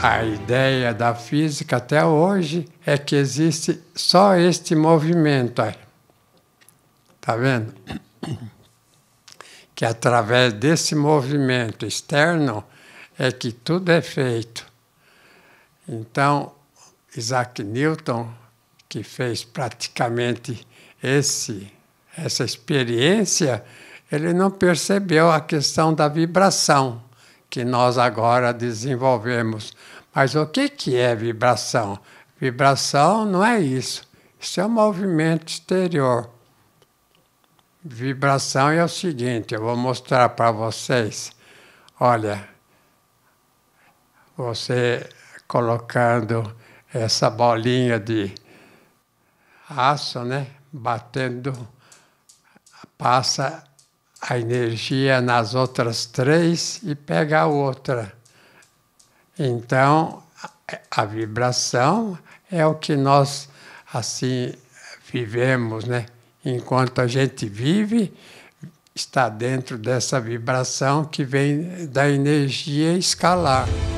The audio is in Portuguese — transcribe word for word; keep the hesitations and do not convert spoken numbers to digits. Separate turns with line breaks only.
A ideia da física até hoje é que existe só este movimento aí. Tá vendo? Que através desse movimento externo é que tudo é feito. Então, Isaac Newton, que fez praticamente esse, essa experiência, ele não percebeu a questão da vibração que nós agora desenvolvemos. Mas o que que é vibração? Vibração não é isso. Isso é um movimento exterior. Vibração é o seguinte, eu vou mostrar para vocês. Olha, você colocando essa bolinha de aço, né? Batendo, passa a energia nas outras três e pega a outra. Então, a vibração é o que nós, assim, vivemos, né? Enquanto a gente vive, está dentro dessa vibração que vem da energia escalar.